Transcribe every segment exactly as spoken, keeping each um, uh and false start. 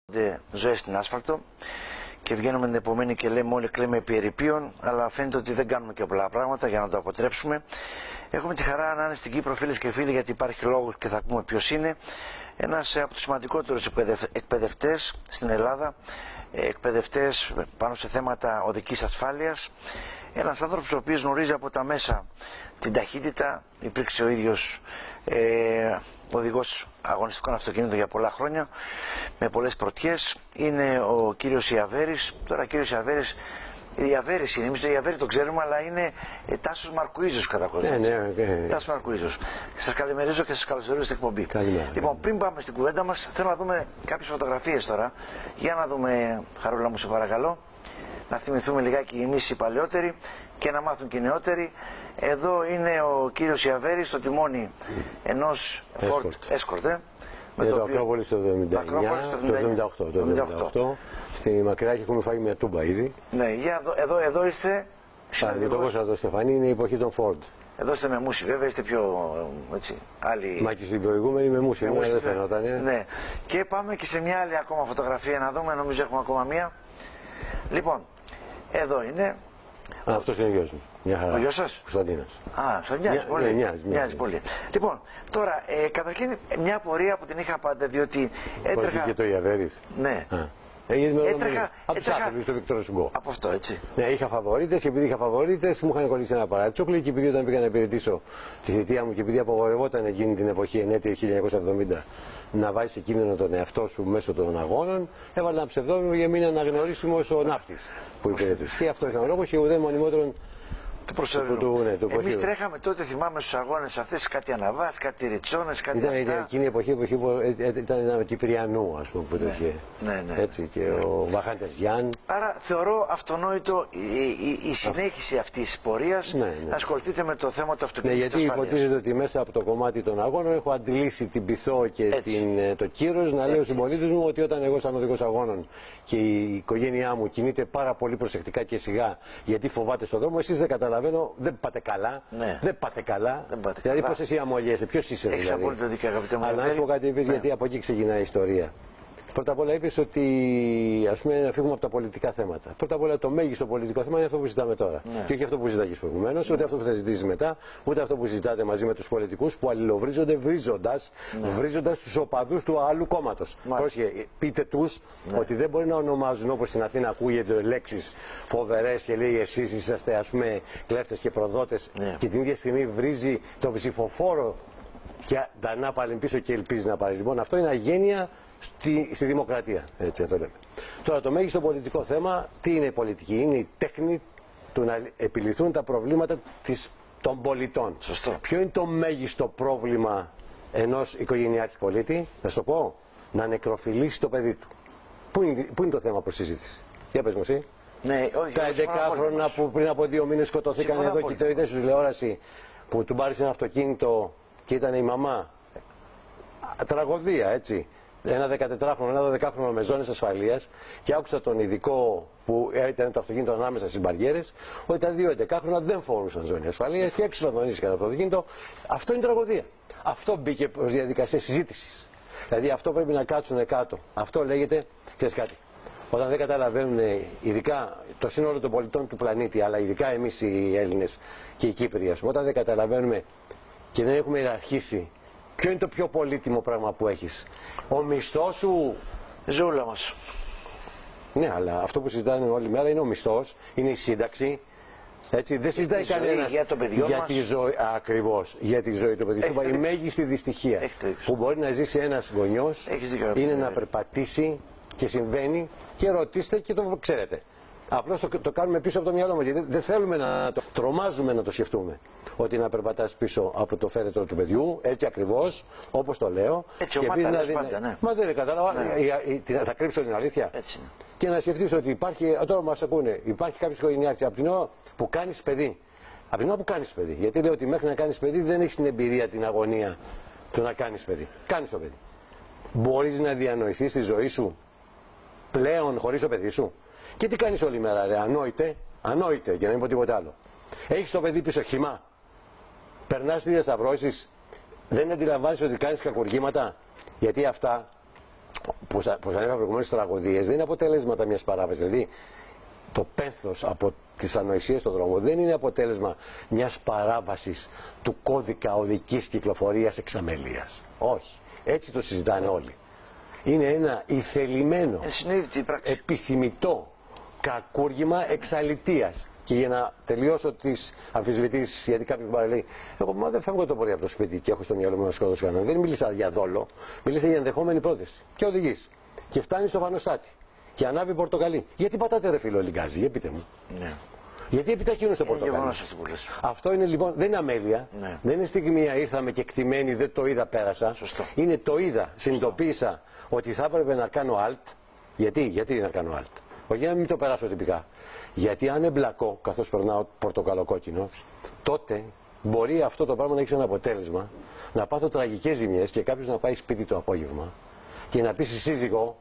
Ζωές στην άσφαλτο και βγαίνουμε την επομένη και λέμε όλοι κλαίμε επί ερειπίων, αλλά φαίνεται ότι δεν κάνουμε και πολλά πράγματα για να το αποτρέψουμε. Έχουμε τη χαρά να είναι στην Κύπρο, φίλες και φίλοι, γιατί υπάρχει λόγος και θα πούμε ποιος είναι. Ένας από τους σημαντικότερους εκπαιδευτές στην Ελλάδα, εκπαιδευτές πάνω σε θέματα οδικής ασφάλειας. Ένας άνθρωπος ο οποίος γνωρίζει από τα μέσα την ταχύτητα, υπήρξε ο ίδιος ε, οδηγός αγωνιστικών αυτοκινήτων για πολλά χρόνια, με πολλές πρωτιές. Είναι ο κύριος Ιαβέρης. Τώρα ο κύριος Ιαβέρης, Ιαβέρης είναι, εμείς το Ιαβέρη το ξέρουμε, αλλά είναι ε, Τάσος Μαρκουίζος κατά κόσμο. Ναι, ναι, ναι. Τάσος Μαρκουίζος. Σας καλημερίζω και σας καλωσορίζω στην εκπομπή. Καλημέρα. Λοιπόν, πριν πάμε στην κουβέντα μας, θέλω να δούμε κάποιες φωτογραφίες τώρα. Για να δούμε, Χαρούλα μου, σε παρακαλώ. Να θυμηθούμε λιγάκι εμείς οι παλαιότεροι και να μάθουν και οι νεότεροι. Εδώ είναι ο κύριος Ιαβέρης στο τιμόνι ενός Ford Escort. Ε, με το Ακρόπολη στο εβδομήντα εννιά, το εβδομήντα οκτώ. Το εβδομήντα οκτώ. Στη Μακριά έχουμε φάει μια τούμπα ήδη. Ναι, για εδώ, εδώ, εδώ είστε συναδελφός. Το Στεφανή είναι η εποχή των Ford. Εδώ είστε με μουσι, βέβαια, είστε πιο έτσι, άλλοι... Μα και στην προηγούμενη με μουσι, με δεν φαινόταν. Ε. Ναι. Και πάμε και σε μια άλλη ακόμα φωτογραφία να δούμε, νομίζω έχουμε ακόμα μία. Λοιπόν, εδώ είναι. Α, αυτός είναι ο γιος μου. Μια χαρά. Ο γιος σας? Κωνσταντίνος. Α, σας νοιάζει πολύ. Ναι, μοιάζει, μοιάζει πολύ. Λοιπόν, τώρα, ε, καταρχήν μια απορία που την είχα πάντα, διότι έτρεχα... Πώς και το Ιαβέρης. Ναι. Α. Έτρεχα, έτρεχα, από τους άνθρωποι στο Βίκτορο Σουγκό. Από αυτό, έτσι. Ναι, είχα φαβορίτες και επειδή είχα φαβορίτες μου είχαν κολλήσει ένα παράτσοκλι και επειδή όταν πήγα να υπηρετήσω τη θητεία μου και επειδή απογορευόταν εκείνη την εποχή ενέτεια χίλια εννιακόσια εβδομήντα να βάζει σε κίνδυνο τον εαυτό σου μέσω των αγώνων, έβαλα ένα ψευδόνυμο για να μην είναι αναγνωρίσιμος ο ναύτης που υπηρετούσε. Και αυτό ήταν ο λόγος και ουδέ μονιμότερον του προσωρινού. Ναι, εμείς τρέχαμε τότε, θυμάμαι, στους αγώνες αυτές, κάτι αναβάς, κάτι ριτσόνες, κάτι ήταν, αυτά. Ήταν εκείνη η εποχή που ήταν ένα Κυπριανού, ας πούμε, που το ναι, είχε. Ναι, ναι. Έτσι, και ναι. ο Βαχάντες Γιάν. Άρα θεωρώ αυτονόητο η, η, η συνέχιση αυτής της πορείας, ναι, ναι. να ασχοληθείτε με το θέμα του αυτοκινήτου. Ναι, γιατί υποτίθεται ότι μέσα από το κομμάτι των αγώνων έχω αντιλήσει την πειθό και την, το κύρος να λέω στους συμπολίτες μου ότι όταν εγώ σαν οδηγός αγώνων και η οικογένειά μου κινείται πάρα πολύ προσεκτικά και σιγά γιατί φοβάται στον δρόμο, εσείς δεν καταλαβαίνω, δεν πάτε καλά. Ναι. Δεν πάτε καλά. Δεν πάτε δηλαδή, καλά. πώς εσύ αμολιέσαι, ποιος είσαι Έχεις δηλαδή. απόλυτο δίκιο, αγαπητέ μου. Αλλά να σου πω κάτι, είπες, ναι. γιατί από εκεί ξεκινάει η ιστορία. Πρώτα απ' όλα είπες ότι ας πούμε να φύγουμε από τα πολιτικά θέματα. Πρώτα απ' όλα το μέγιστο πολιτικό θέμα είναι αυτό που συζητάμε τώρα. Ναι. Και όχι αυτό που συζητάγες προηγουμένως, ναι. ούτε αυτό που θα συζητήσεις μετά, ούτε αυτό που συζητάτε μαζί με τους πολιτικούς που αλληλοβρίζονται βρίζοντας, ναι. βρίζοντας τους οπαδούς του άλλου κόμματος. Πρόσχε, πείτε τους ναι. ότι δεν μπορεί να ονομάζουν όπως στην Αθήνα ακούγεται λέξεις φοβερές και λέει εσείς είσαστε ας πούμε κλέφτες και προδότες ναι. και την ίδια στιγμή βρίζει τον ψηφοφόρο και τα πάλι πίσω και ελπίζει να πάρει. Λοιπόν, αυτό είναι αγένεια. Στη, στη δημοκρατία, έτσι το λέμε. Τώρα το μέγιστο πολιτικό θέμα, τι είναι η πολιτική? Είναι η τέχνη του να επιληθούν τα προβλήματα της, των πολιτών. Σωστό. Ποιο είναι το μέγιστο πρόβλημα ενός οικογενειάρχη πολίτη? Να σου το πω, να νεκροφιλήσει το παιδί του. Πού είναι, πού είναι το θέμα προς συζήτηση? Για πες μου εσύ. Ναι, όχι, τα έντεκα που πριν από δύο μήνες σκοτωθήκαν συμφωνώ εδώ και το είδες στη τηλεόραση που του πάρει ένα αυτοκίνητο και ήταν η μαμά. Τραγωδία, έτσι. Ένα δεκατετράχρονο, ένα δωδεκάχρονο με ζώνες ασφαλείας και άκουσα τον ειδικό που ήταν το αυτοκίνητο ανάμεσα στις μπαριέρες ότι τα δύο έντεκάχρονα δεν φορούσαν ζώνη ασφαλείας και εξφραδονίστηκαν από το αυτοκίνητο. Αυτό είναι τραγωδία. Αυτό μπήκε προς διαδικασία συζήτησης. Δηλαδή αυτό πρέπει να κάτσουν κάτω. Αυτό λέγεται, ξέρεις κάτι, όταν δεν καταλαβαίνουν ειδικά το σύνολο των πολιτών του πλανήτη, αλλά ειδικά εμείς οι Έλληνες και οι Κύπροι, όταν δεν καταλαβαίνουμε και δεν έχουμε ιεραρχήσει. Ποιο είναι το πιο πολύτιμο πράγμα που έχεις? Ο μισθός σου. Ζούλα μας. Ναι, αλλά αυτό που συζητάνε όλη μέρα είναι ο μισθός, είναι η σύνταξη. Έτσι, δεν συζητάει κανένας για, το για τη ζωή. Ακριβώς, για τη ζωή του παιδιού. Η μέγιστη δυστυχία που μπορεί να ζήσει ένας γονιός είναι να περπατήσει και συμβαίνει και ρωτήστε και το ξέρετε. Απλώς το, το κάνουμε πίσω από το μυαλό μας, γιατί δεν θέλουμε να το τρομάζουμε να το σκεφτούμε. Ότι να περπατάς πίσω από το φέρετρο του παιδιού, έτσι ακριβώς, όπως το λέω. Έτσι, και ομάδα, να δει... πάντα, ναι. Μα δεν κατάλαβα, ναι. θα κρύψω την αλήθεια. Έτσι. Και να σκεφτείς ότι υπάρχει, τώρα μας ακούνε, υπάρχει κάποιος οικογενειάρχης από την ώρα που κάνεις παιδί. Από την ώρα που κάνεις παιδί. Γιατί λέω ότι μέχρι να κάνεις παιδί δεν έχεις την εμπειρία, την αγωνία του να κάνεις παιδί. Κάνεις το παιδί. Μπορείς να διανοηθείς τη ζωή σου πλέον χωρίς το παιδί σου? Και τι κάνεις όλη μέρα, ρε, ανόητε, ανόητε, για να μην πω τίποτα άλλο. Έχεις το παιδί πίσω χυμά. Περνάς τις διασταυρώσεις, δεν αντιλαμβάνεσαι ότι κάνεις κακουργήματα, γιατί αυτά που σας ανέφερα προηγουμένως τραγωδίες δεν είναι αποτέλεσματα μιας παράβασης. Δηλαδή το πένθος από τις ανοησίες στον δρόμο δεν είναι αποτέλεσμα μιας παράβασης του κώδικα οδικής κυκλοφορίας εξαμελίας. Όχι. Έτσι το συζητάνε όλοι. Είναι ένα ηθελημένο, επιθυμητό κακούργημα εξαλητείας. Και για να τελειώσω τις αμφισβητήσεις, γιατί κάποιοι μου λέει, εγώ μα δεν φεύγω το πρωί από το σπίτι και έχω στο μυαλό μου να σκοτώσω κανέναν. Δεν μίλησα για δόλο, μίλησα για ενδεχόμενη πρόθεση. Και οδηγείς. Και φτάνει στο φανοστάτη. Και ανάβει πορτοκαλί. Γιατί πατάτε ρε φίλο λιγκάζι, για πείτε μου. Ναι. Γιατί επιταχύνουν στο πορτοκαλί. Αυτό είναι λοιπόν, δεν είναι αμέλεια. Ναι. Δεν είναι στιγμία ήρθαμε και εκτιμένοι, δεν το είδα, πέρασα. Σωστό. Είναι το είδα, συνειδητοποίησα ότι θα έπρεπε να κάνω alt. Γιατί, γιατί να κάνω alt. Όχι να μην το περάσω τυπικά. Γιατί αν εμπλακώ καθώς περνάω πορτοκαλοκόκκινο, τότε μπορεί αυτό το πράγμα να έχει ένα αποτέλεσμα να πάθω τραγικές ζημιές και κάποιος να πάει σπίτι το απόγευμα και να πει στη σύζυγο,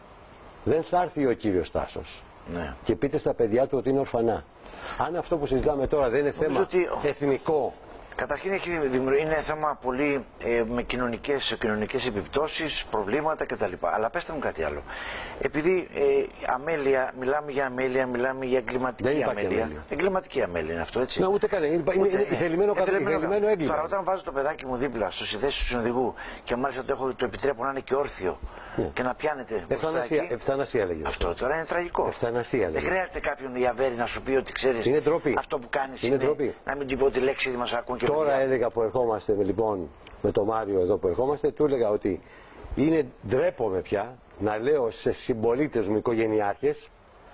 δεν θα έρθει ο κύριος Τάσος. Ναι. Και πείτε στα παιδιά του ότι είναι ορφανά. Αν αυτό που συζητάμε τώρα δεν είναι θέμα ότι... εθνικό. Καταρχήν έχει, είναι θέμα πολύ ε, με κοινωνικές, κοινωνικές επιπτώσεις, προβλήματα κτλ. Αλλά πέστε μου κάτι άλλο. Επειδή ε, αμέλεια, μιλάμε για αμέλεια, μιλάμε για εγκληματική αμέλεια. αμέλεια. Εγκληματική αμέλεια είναι αυτό, έτσι. Ναι, ούτε κανένα. Είναι, είναι, είναι ηθελημένο, ηθελημένο έγκλημα. Τώρα, όταν βάζω το παιδάκι μου δίπλα στο συνδέσιο του συνοδηγού και μάλιστα το, έχω, το επιτρέπω να είναι και όρθιο. Ναι. Και να πιάνετε. Ευθανασία, ευθανασία λέγεται. Αυτό τώρα είναι τραγικό. Ευθανασία, δεν χρειάζεται κάποιον Ιαβέρη να σου πει ότι ξέρεις. Είναι ντροπή. Αυτό που κάνεις είναι, είναι να μην την πω τη λέξη, ήδη μας ακούν και τώρα παιδιά. Έλεγα που ερχόμαστε λοιπόν με τον Μάριο εδώ που ερχόμαστε, του έλεγα ότι είναι ντρέπομαι πια να λέω σε συμπολίτες μου οικογενειάρχες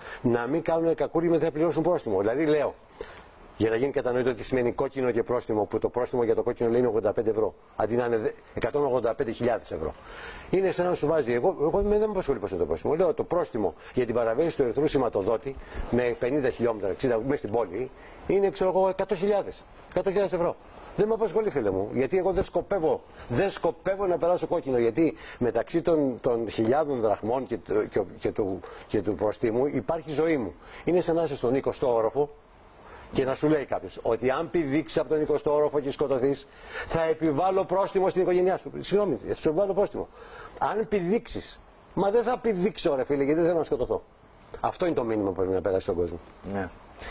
να μην κάνουν κακούρι με θα πληρώσουν πρόστιμο. Δηλαδή λέω. Για να γίνει κατανοητό τι σημαίνει κόκκινο και πρόστιμο, που το πρόστιμο για το κόκκινο λέει είναι ογδόντα πέντε ευρώ, αντί να είναι εκατόν ογδόντα πέντε χιλιάδες ευρώ. Είναι σαν να σου βάζει, εγώ, εγώ δεν με απασχολεί πως είναι το πρόστιμο. Λέω το πρόστιμο για την παραβίαση του ερυθρού σηματοδότη με πενήντα χιλιόμετρα, εξήντα μέσα στην πόλη, είναι ξέρω εγώ εκατό χιλιάδες ευρώ. Δεν με απασχολεί, φίλε μου, γιατί εγώ δεν σκοπεύω, δεν σκοπεύω να περάσω κόκκινο. Γιατί μεταξύ των, των χιλιάδων δραχμών και, και, και, του, και του προστίμου υπάρχει ζωή μου. Είναι σαν να είσαι στον εικοστό όροφο. Και να σου λέει κάποιος ότι αν πηδήξεις από τον εικοστό όροφο και σκοτωθείς, θα επιβάλλω πρόστιμο στην οικογένειά σου. Συγγνώμη, θα σου επιβάλλω πρόστιμο. Αν πηδήξεις, μα δεν θα πηδήξω, ρε φίλε, γιατί δεν θέλω να σκοτωθώ. Αυτό είναι το μήνυμα που πρέπει να περάσει στον κόσμο. Ναι.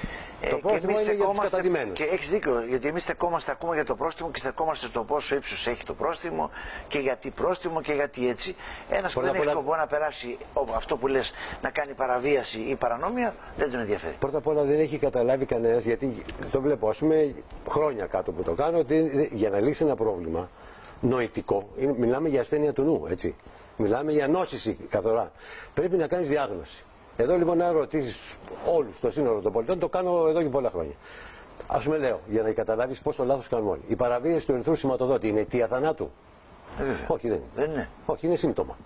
Το πρόστιμο είναι για τους καταδειμμένους. Και έχεις δίκιο, γιατί εμείς στεκόμαστε ακόμα για το πρόστιμο και στεκόμαστε στο πόσο ύψος έχει το πρόστιμο και γιατί πρόστιμο και γιατί έτσι. Ένας που δεν έχει σκοπό να περάσει αυτό που λες, να κάνει παραβίαση ή παρανόμια, δεν τον ενδιαφέρει. Πρώτα απ' όλα δεν έχει καταλάβει κανένας, γιατί το βλέπω, ας πούμε, χρόνια κάτω που το κάνω, ότι για να λύσει ένα πρόβλημα νοητικό, μιλάμε για ασθένεια του νου, έτσι. Μιλάμε για νόσηση καθαρά. Πρέπει να κάνεις διάγνωση. Εδώ λοιπόν να ρωτήσεις όλους το σύνολο των πολιτών, το κάνω εδώ και πολλά χρόνια. Ας πούμε λέω, για να καταλάβεις πόσο λάθος κάνουμε όλοι. Η παραβίαση του ερυθρού σηματοδότη είναι αιτία θανάτου. Ε, Όχι, δεν είναι. Δεν είναι. Όχι, είναι σύμπτωμα.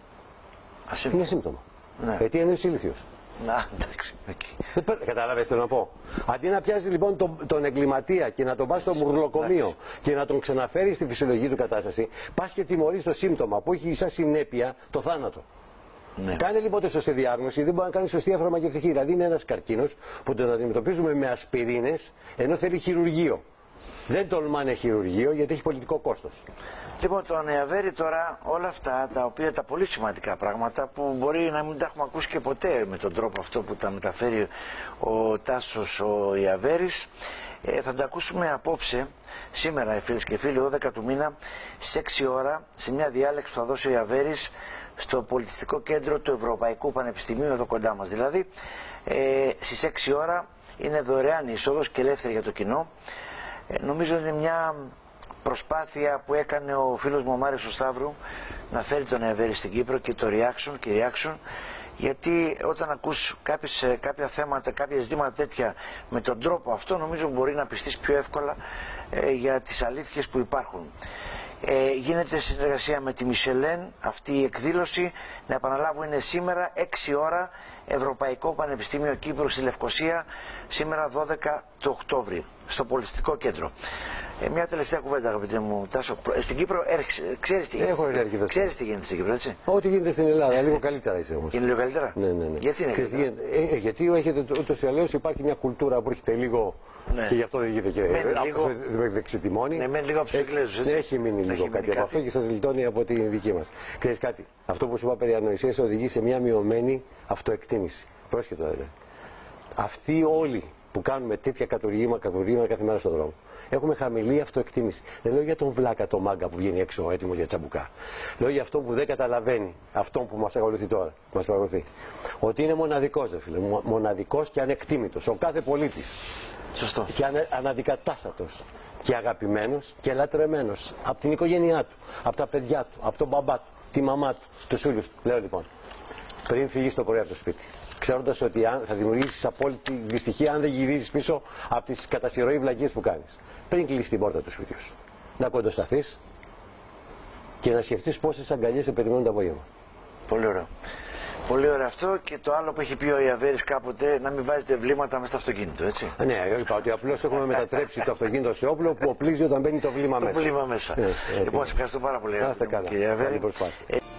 Ας είναι σύμπτωμα. Ναι. Αιτία είναι ηλίθιος. Να, εντάξει. Okay. Καταλάβες τι θέλω να πω. Αντί να πιάσει λοιπόν τον, τον εγκληματία και να τον πας στο μουρλοκομείο και να τον ξαναφέρει στη φυσιολογική του κατάσταση, πας και τιμωρείς το σύμπτωμα που έχει σαν συνέπεια το θάνατο. Ναι. Κάνε λοιπόν τη σωστή διάγνωση, δεν μπορεί να κάνει σωστή αφαρμακευτική. Δηλαδή είναι ένας καρκίνος που τον αντιμετωπίζουμε με ασπιρίνες ενώ θέλει χειρουργείο. Δεν τολμάνε χειρουργείο γιατί έχει πολιτικό κόστος. Λοιπόν, τον Ιαβέρη τώρα όλα αυτά τα οποία τα πολύ σημαντικά πράγματα που μπορεί να μην τα έχουμε ακούσει και ποτέ με τον τρόπο αυτό που τα μεταφέρει ο Τάσος ο Ιαβέρης, ε, θα τα ακούσουμε απόψε, σήμερα φίλες και φίλοι, δώδεκα του μήνα, στις έξι ώρα, σε μια διάλεξη που θα δώσει ο Ιαβέρης στο πολιτιστικό κέντρο του Ευρωπαϊκού Πανεπιστημίου εδώ κοντά μας. Δηλαδή, ε, στις έξι ώρα είναι δωρεάν η είσοδος και ελεύθερη για το κοινό. Ε, νομίζω ότι είναι μια προσπάθεια που έκανε ο φίλος μου ο Μάριος ο Σταύρου να φέρει τον Ιαβέρη στην Κύπρο και το reaction και reaction, γιατί όταν ακούς κάποιες, κάποια θέματα, κάποια ζητήματα τέτοια με τον τρόπο αυτό, νομίζω μπορεί να πιστείς πιο εύκολα ε, για τις αλήθειες που υπάρχουν. Ε, γίνεται συνεργασία με τη Μισελέν αυτή η εκδήλωση, να επαναλάβω, είναι σήμερα έξι ώρα, Ευρωπαϊκό Πανεπιστήμιο Κύπρου στη Λευκοσία, σήμερα δώδεκα του Οκτώβρη στο Πολιτιστικό Κέντρο. Ε, μια τελευταία κουβέντα, αγαπητέ μου Τάσο. Στην Κύπρο ξέρεις τι γίνεται. Έχω ενέργεια. Ξέρεις τι γίνεται στην Κύπρο, έτσι. Ό,τι γίνεται στην Ελλάδα, λίγο καλύτερα είσαι όμως. Είναι λίγο καλύτερα. Ναι, ναι, ναι. Γιατί είναι καλύτερα. Ε, ε, γιατί έχετε ούτως ή αλλιώς υπάρχει μια κουλτούρα που έρχεται λίγο. Ναι. Και γι' αυτό δεν γίνεται και λίγο... δεξιτιμώνει. Ναι, μένει λίγο από τους Εγγλέζους, έτσι. Έχει μείνει λίγο κάτι, κάτι από αυτό και σας λιτώνει από τη δική μας. Ξέρεις κάτι, αυτό που σου είπα περί ανοησίας οδηγεί σε μια μειωμένη αυτοεκτίμηση. Πρόσχετο δηλαδή. Αυτοί όλοι που κάνουμε τέτοια κατουργήματα, κατουργήματα κάθε μέρα στον δρόμο, έχουμε χαμηλή αυτοεκτίμηση. Δεν λέω για τον βλάκα, τον μάγκα που βγαίνει έξω έτοιμο για τσαμπουκά. Λέω για αυτόν που δεν καταλαβαίνει, αυτόν που μας ακολουθεί τώρα, που μας παρακολουθεί. Ότι είναι μοναδικός, δε φίλε, μοναδικός και ανεκτήμητος. Ο κάθε πολίτης. Σωστό. Και ανε, αναδικατάστατος και αγαπημένος και λατρεμένος από την οικογένειά του, από τα παιδιά του, από τον μπαμπά του, τη μαμά του, τους φίλους του. Λέω λοιπόν, πριν φύγεις το πρωί από το σπίτι, ξέροντας ότι αν, θα δημιουργήσεις απόλυτη δυστυχία αν δεν γυρίζεις πίσω από τις κατασυρωή βλακίες που κάνεις. Πριν κλείσεις την πόρτα του σπιτιού σου, να κοντοσταθείς και να σκεφτείς πόσες αγκαλιές σε περιμένουν το απόγευμα. Πολύ ωραίο. Πολύ ωραίο αυτό, και το άλλο που έχει πει ο Ιαβέρης κάποτε, να μην βάζετε βλήματα μέσα στο αυτοκίνητο, έτσι. Ναι, είπα ότι απλώς έχουμε μετατρέψει το αυτοκίνητο σε όπλο που οπλίζει όταν μπαίνει το βλήμα το μέσα. βλήμα μέσα. Ε, ε, λοιπόν, σε ευχαριστώ πάρα πολύ. Να είστε καλά. Καλή προσπάθεια.